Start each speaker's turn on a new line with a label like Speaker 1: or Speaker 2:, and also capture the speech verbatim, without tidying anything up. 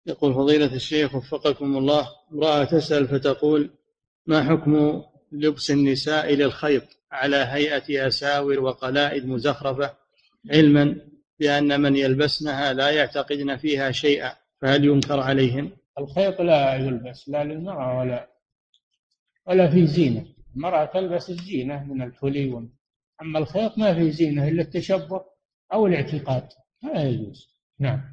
Speaker 1: يقول فضيلة الشيخ وفقكم الله، امرأة تسأل فتقول: ما حكم لبس النساء للخيط على هيئة أساور وقلائد مزخرفة، علما بأن من يلبسنها لا يعتقدن فيها شيئا، فهل ينكر عليهن؟
Speaker 2: الخيط لا يلبس لا للمرأة ولا ولا في زينة. المرأة تلبس الزينة من الحلي، أما الخيط ما في زينة إلا التشبه أو الاعتقاد، لا يجوز. نعم.